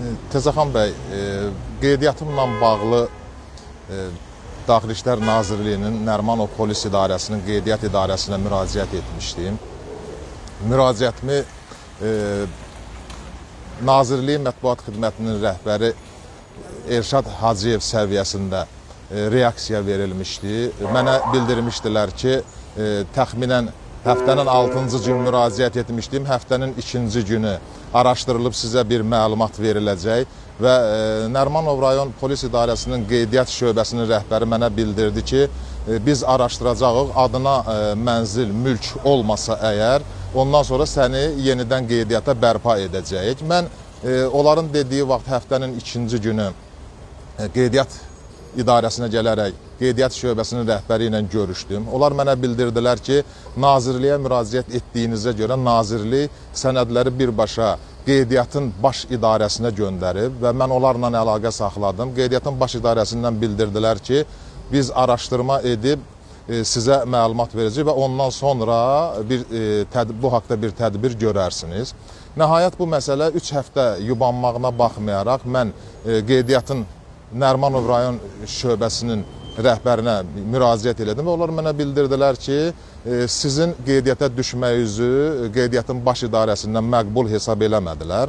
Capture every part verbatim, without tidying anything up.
Təzəxan bəy, e, qeydiyyatımla bağlı e, Daxili İşlər Nazirliyinin Nərimanov Polis İdarəsinin qeydiyyat idarəsinə müraciət etmişdim. Müraciətimi e, Nazirliyin Mətbuat Xidmətinin rəhbəri Elşad Hacıyev səviyyəsində e, reaksiya verilmişdi. Mənə bildirmişdilər ki, e, təxminən həftənin altıncı gün müraciət etmişdim. Həftənin ikinci günü araşdırılıb sizə bir məlumat veriləcək və e, Nərimanov rayon polis idarəsinin qeydiyyat şöbəsinin rəhbəri mənə bildirdi ki, e, biz araşdıracağıq, adına e, mənzil, mülk olmasa əgər, ondan sonra səni yenidən qeydiyyata bərpa edəcəyik. Mən e, onların dediyi vaxt həftənin ikinci günü e, qeydiyyat idarəsinə gələrək qeydiyyat şöbəsinin rəhbəri ilə görüşdüm. Onlar mənə bildirdilər ki, Nazirliyə müraciət etdiyinizə görə Nazirlik sənədləri birbaşa qeydiyyatın baş idarəsinə göndərib və mən onlarla əlaqə saxladım. Qeydiyyatın baş idarəsindən bildirdilər ki, biz araşdırma edib e, sizə məlumat verəcəyik və ondan sonra bir, e, bu haqda bir tədbir görərsiniz. Nəhayət bu məsələ üç həftə yubanmağına baxmayaraq mən e, qeydiyyatın Nərimanov rayon şöbəsinin rəhbərinə müraciət elədim və onlar mənə bildirdilər ki, sizin qeydiyyata düşməyinizi qeydiyyatın baş idarəsindən məqbul hesab eləmədilər.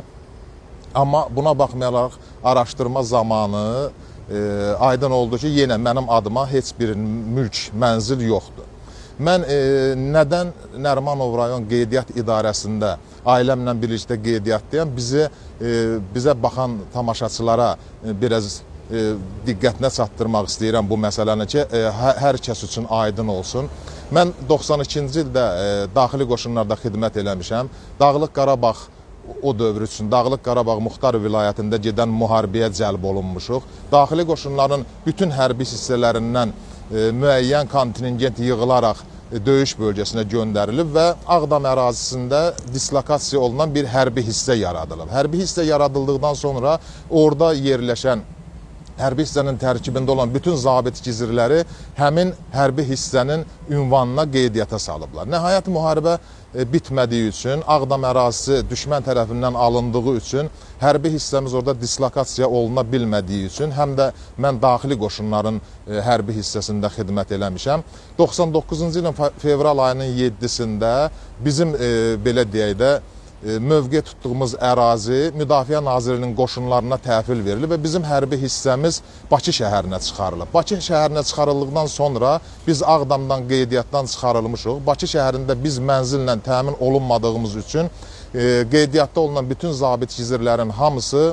Amma buna baxmayaraq araşdırma zamanı e, aydın oldu ki, yenə mənim adıma heç bir mülk, mənzil yoxdur. Mən e, nədən Nərimanov rayon qeydiyyat idarəsində ailəmlə birlikdə qeydiyyatdayam, bizə, e, bizə baxan tamaşaçılara e, biraz E, diqqətinə çatdırmaq istəyirəm bu məsələni ki, e, hər kəs üçün aydın olsun. Mən doxsan ikinci ildə e, daxili qoşunlarda xidmət eləmişəm. Dağlıq Qarabağ o dövr üçün Dağlıq Qarabağ Muxtar vilayətində gedən müharibəyə cəlb olunmuşuq. Daxili qoşunların bütün hərbi hissələrindən e, müəyyən kontingent yığılaraq e, döyüş bölgəsinə göndərilib və Ağdam ərazisində dislokasiya olunan bir hərbi hissə yaradılıb. Hərbi hissə yaradıldıqdan sonra orada yerləşən hərbi hissənin tərkibində olan bütün zabit gizirləri həmin hərbi hissənin ünvanına qeydiyyata salıblar. Nəhayət müharibə bitmədiyi üçün, Ağdam ərazisi düşmən tərəfindən alındığı üçün, hərbi hissəmiz orada dislokasiya oluna bilmədiyi üçün, həm də mən daxili qoşunların hərbi hissəsində xidmət eləmişəm. doxsan doqquzuncu ilin fevral ayının yeddisində bizim e, belə deyək də, mövqe tutduğumuz ərazi Müdafiə Nazirliyinin qoşunlarına təhvil verilib və bizim hərbi hissəmiz Bakı şəhərinə çıxarılıb. Bakı şəhərinə çıxarıldıqdan sonra biz Ağdamdan qeydiyyatdan çıxarılmışıq. Bakı şəhərində biz mənzillə təmin olunmadığımız üçün e, qeydiyyatda olunan bütün zabit gizirlərin hamısı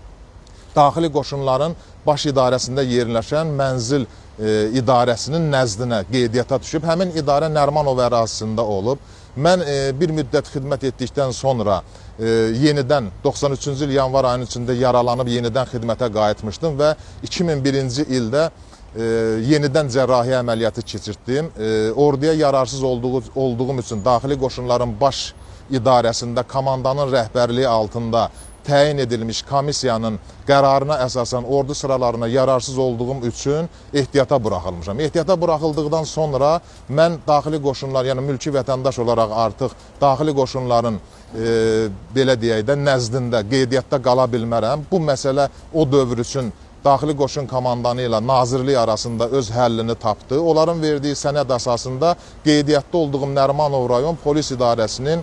daxili qoşunların baş idarəsində yerləşən mənzil e, idarəsinin nəzdinə qeydiyyata düşüb. Həmin idarə Nərimanov ərazisində olub. Mən e, bir müddət xidmət etdikdən sonra e, yenidən doxsan üçüncü il yanvar ayının içində yaralanıb yenidən xidmətə qayıtmışdım və iki min birinci ildə e, yenidən cərrahi əməliyyatı keçirtdim. E, orduya yararsız olduğu, olduğum üçün daxili qoşunların baş idarəsində komandanın rəhbərliyi altında təyin edilmiş komissiyanın qərarına əsasən ordu sıralarına yararsız olduğum üçün ehtiyata buraxılmışam. Ehtiyata buraxıldıqdan sonra mən daxili qoşunlar, yəni mülki vətəndaş olaraq artıq daxili qoşunların e, belə deyək də nəzdində, qeydiyyatda qala bilmərəm. Bu məsələ o dövr üçün daxili qoşun komandanı ilə Nazirlik arasında öz həllini tapdı. Onların verdiyi sənəd əsasında qeydiyyatda olduğum Nərimanov rayon polis idarəsinin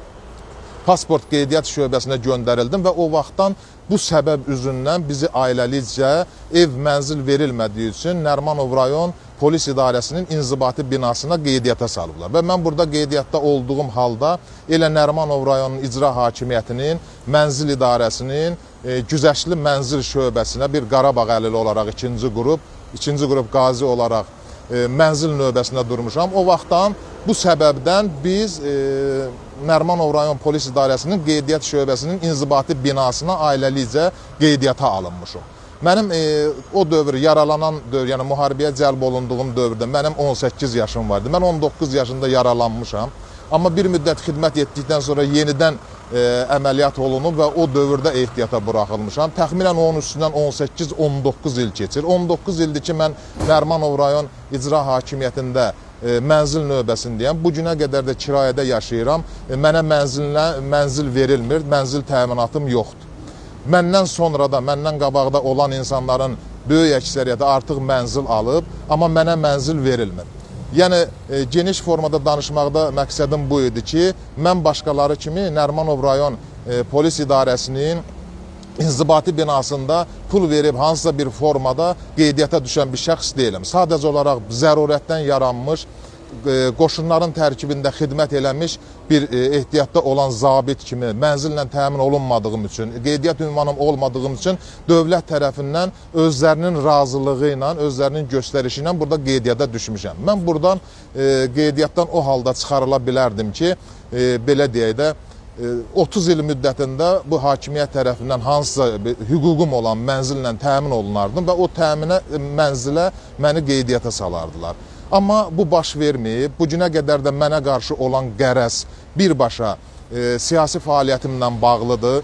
pasport qeydiyyat şöbəsinə göndərildim və o vaxtdan bu səbəb üzündən bizi ailəlicə ev, mənzil verilmədiyi üçün Nərimanov rayon polis idarəsinin inzibati binasına qeydiyyata salıblar. Və mən burada qeydiyyatda olduğum halda elə Nərimanov rayonun icra hakimiyyətinin, mənzil idarəsinin, e, güzəştli mənzil şöbəsinə bir Qarabağ əlili olaraq ikinci qrup, ikinci qrup qazi olaraq e, mənzil növbəsində durmuşam. O vaxtdan bu səbəbdən biz e, Nərimanov rayon polis idarəsinin qeydiyyat şöbəsinin inzibati binasına ailəlicə qeydiyyata alınmışıq. Mənim e, o dövr, yaralanan dövr, yəni müharibəyə cəlb olunduğum dövrdə mənim on səkkiz yaşım vardı. Mən on doqquz yaşında yaralanmışam. Amma bir müddət xidmət etdikdən sonra yenidən e, əməliyyat olunub və o dövrdə ehtiyata buraxılmışam. Təxminən onun üstündən on səkkiz on doqquz il keçir. on doqquz ildir ki, mən Nərimanov rayon icra hakimiyyətində E, mənzil növbəsindəyəm. Bu günə qədər də kirayədə yaşayıram. E, mənə mənzilə, mənzil verilmir, mənzil təminatım yoxdur. məndən sonra da, məndən qabaqda olan insanların böyük əksəriyyəti artıq mənzil alıb, amma mənə mənzil verilmir. Yəni, e, geniş formada danışmaqda məqsədim bu idi ki, mən başqaları kimi Nərimanov rayon e, polis idarəsinin inzibati binasında pul verib hansısa bir formada qeydiyyata düşən bir şəxs deyiləm. Sadəcə olaraq zərurətdən yaranmış, qoşunların tərkibində xidmət eləmiş bir ehtiyatda olan zabit kimi mənzillə təmin olunmadığım üçün, qeydiyyat ünvanım olmadığım üçün dövlət tərəfindən özlərinin razılığı ilə, özlərinin göstərişi ilə burada qeydiyyata düşmüşəm. Mən buradan e, qeydiyyatdan o halda çıxarıla bilərdim ki, e, belə deyək də, otuz il müddətində bu hakimiyyət tərəfindən hansısa hüququm olan mənzillə təmin olunardım və o təminə mənzilə məni qeydiyyata salardılar. Amma bu baş verməyib, bu günə qədər də mənə qarşı olan qərəz birbaşa e, siyasi fəaliyyətimlə bağlıdır.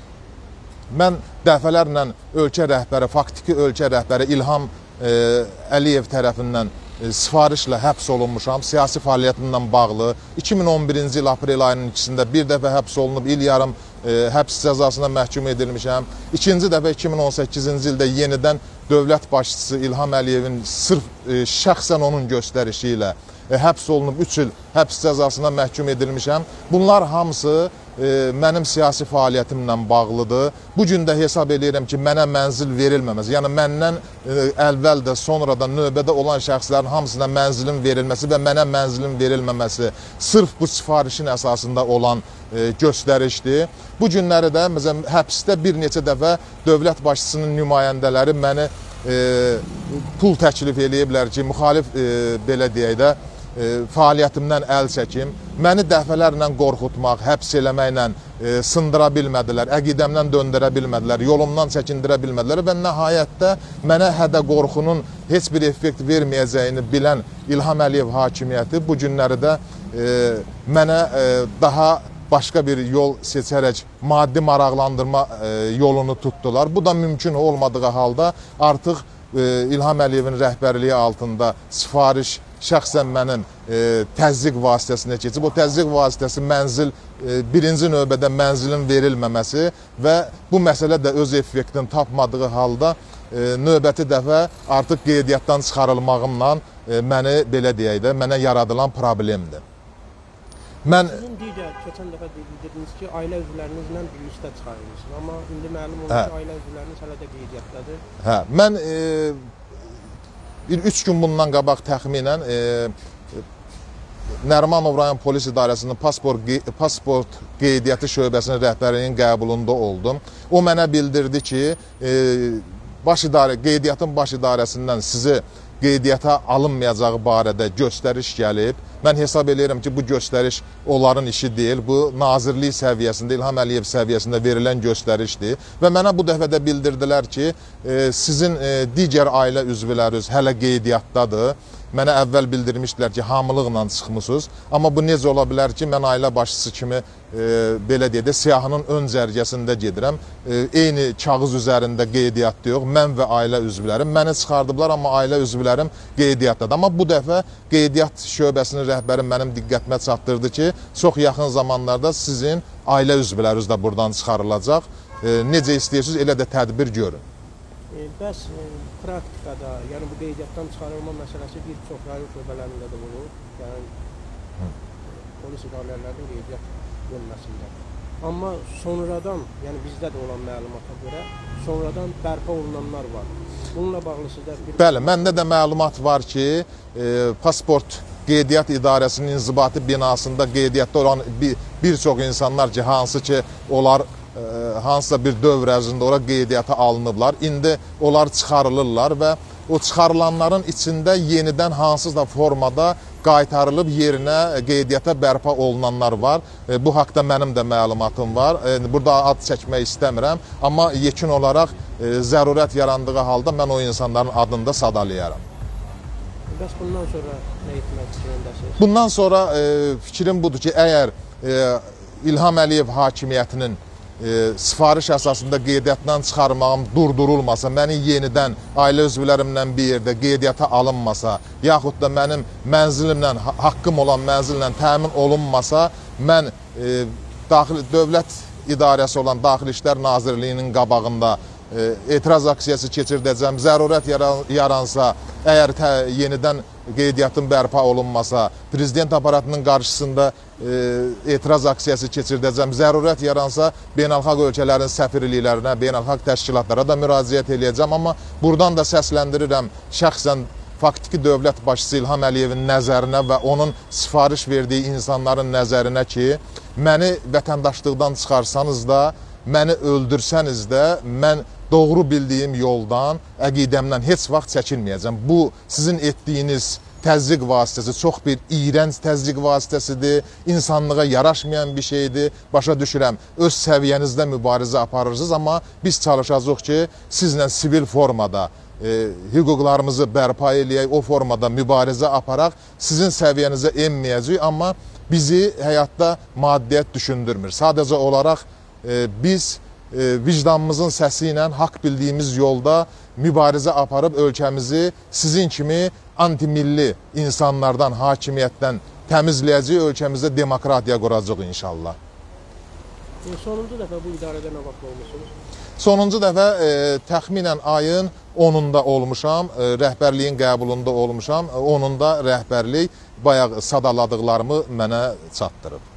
Mən dəfələrlə ölkə rəhbəri, faktiki ölkə rəhbəri İlham e, Əliyev tərəfindən e, sifarişlə həbs olunmuşam, siyasi fəaliyyətimlə bağlı. iki min on birinci il aprel ayının ikisində bir dəfə həbs olunub, il yarım e, həbs cəzasına məhkum edilmişəm. İkinci dəfə iki min on səkkizinci ildə yenidən dövlət başçısı İlham Əliyevin sırf e, şəxsən onun göstərişi ilə e, həbs olunub üç il həbs cəzasına məhkum edilmişəm. Bunlar hamısı e, mənim siyasi fəaliyyətimlə bağlıdır. Bu gün də hesab edirəm ki, mənə mənzil verilməməsi, yəni məndən e, əvvəl də sonra da növbədə olan şəxslərin hamısına mənzilin verilməsi və mənə mənzilin verilməməsi sırf bu sifarişin əsasında olan e, göstərişdir. Bu günləri də məsələn, həbsdə bir neçə dəfə dövlət başçısının nümayəndələri məni e, pul təklif eləyiblər ki, müxalif e, belə deyək də, e, fəaliyyətimdən əl çəkim. Məni dəfələrlə qorxutmaq, həbs eləməklə e, sındıra bilmədilər, əqidəmdən döndürə bilmədilər, yolumdan çəkindirə bilmədilər və nəhayətdə mənə hədə qorxunun heç bir effekt verməyəcəyini bilən İlham Əliyev hakimiyyəti bu günləri də e, mənə e, daha başqa bir yol seçərək maddi maraqlandırma e, yolunu tutdular. Bu da mümkün olmadığı halda artıq e, İlham Əliyevin rəhbərliyi altında sifariş şəxsən mənim e, təzyiq vasitəsinə keçib. O təzyiq vasitəsi mənzil, e, birinci növbədə mənzilin verilməməsi və bu məsələ də öz effektini tapmadığı halda e, növbəti dəfə artıq qeydiyyatdan çıxarılmağımla e, məni belə deyək də, mənə yaradılan problemdir. Mən Sizin digər, keçən dəfə dediniz ki, ailə üzvlərinizlə birlikdə çıxarılmışsınız. Amma indi məlum olur ki, ailə üzvləriniz hələ də qeydiyyatdadır. Hə, mən e, bir üç gün bundan qabaq təxminən e, Nərimanov rayon polis idarəsinin pasport, pasport qeydiyyatı şöbəsinin rəhbərinin qəbulunda oldum. O mənə bildirdi ki, e, baş idarə, qeydiyyatın baş idarəsindən sizi qeydiyyata alınmayacağı barədə göstəriş gəlib. Mən hesab edirəm ki, bu göstəriş onların işi deyil. Bu, nazirlik səviyyəsində, İlham Əliyev səviyyəsində verilən göstərişdir. Və mənə bu dəfə də bildirdilər ki, e, sizin e, digər ailə üzvləriniz hələ qeydiyyatdadır. Mənə əvvəl bildirmişdilər ki, hamılıqla çıxmışsınız. Amma bu necə ola bilər ki, mən ailə başçısı kimi e, belə deyək də, siyahının ön cərgəsində gedirəm. E, eyni kağız üzərində qeydiyyatda yox, mən və ailə üzvlərim. Məni çıxardıblar, amma ailə üzvlərim qeydiyyatdadır. Amma bu dəfə qeydiyyat şöbəsinin rəhbəri mənim diqqətimə çatdırdı ki, çox yaxın zamanlarda sizin ailə üzvləriniz də buradan çıxarılacaq. E, necə istəyirsiniz, elə də tədbir görün. E, bəs e, praktikada, yəni bu qeydiyyatdan çıxarılma məsələsi bir çox rayon şöbələrində də olur. Yəni Hı. polis idarələrinin qeydiyyat bölməsində. Amma sonradan, yəni bizdə də olan məlumata görə sonradan bərpa olunanlar var. Bununla bağlı sizdə bir... Bəli, məndə də məlumat var ki, e, pasport qeydiyyat idarəsinin inzibati binasında qeydiyyatda olan bir, bir çox insanlar ki, hansı ki, onlar hansısa bir dövr ərzində ora qeydiyyata alınıblar. İndi onlar çıxarılırlar və o çıxarılanların içində yenidən hansısa formada qaytarılıb yerinə qeydiyyata bərpa olunanlar var. Bu haqda mənim də məlumatım var. Burada ad çəkmək istəmirəm, amma yekun olaraq zərurət yarandığı halda mən o insanların adını da sadalayaram. Bəs bundan sonra nə etmək fikrindəsiniz? Bundan sonra fikrim budur ki, əgər İlham Əliyev hakimiyyətinin E, sifariş əsasında qeydiyyatdan çıxarmağım durdurulmasa, məni yenidən ailə üzvlərimlə bir yerdə qeydiyyata alınmasa, yaxud da mənim mənzilimlə, haqqım olan mənzillə təmin olunmasa, mən e, daxili dövlət idarəsi olan Daxili İşlər Nazirliyinin qabağında e, etiraz aksiyası keçirdəcəm. Zərurət yaransa, əgər tə, yenidən qeydiyyatın bərpa olunmasa, prezident aparatının qarşısında e, etiraz aksiyası keçirdəcəm. Zərurət yaransa, beynəlxalq ölkələrin səfirliklərinə, beynəlxalq təşkilatlara da müraciət edəcəm. Amma buradan da səsləndirirəm şəxsən faktiki dövlət başçısı İlham Əliyevin nəzərinə və onun sifariş verdiyi insanların nəzərinə ki, məni vətəndaşlıqdan çıxarsanız da, məni öldürsəniz də, mən doğru bildiyim yoldan, əqidəmdən heç vaxt çəkinməyəcəm. Bu, sizin etdiyiniz təzyiq vasitəsi çox bir iyrənc təzyiq vasitəsidir, insanlığa yaraşmayan bir şeydir. Başa düşürəm, öz səviyyənizdə mübarizə aparırsınız, amma biz çalışacağıq ki, sizlə sivil formada e, hüquqlarımızı bərpa eləyək, o formada mübarizə aparaq, sizin səviyyənizə enməyəcək, amma bizi həyatda maddiyyət düşündürmür. Sadəcə olaraq e, biz e, vicdanımızın səsi ilə haqq bildiyimiz yolda mübarizə aparıb ölkəmizi sizin kimi antimilli insanlardan, hakimiyyətdən təmizləyəcək, ölkəmizdə demokratiya quracaq inşallah. E, sonuncu dəfə bu idarədə nə vaxt olmuşsunuz? Sonuncu dəfə e, təxminən ayın onunda olmuşam, e, rəhbərliyin qəbulunda olmuşam, onunda rəhbərlik bayaq sadaladıqlarımı mənə çatdırıb.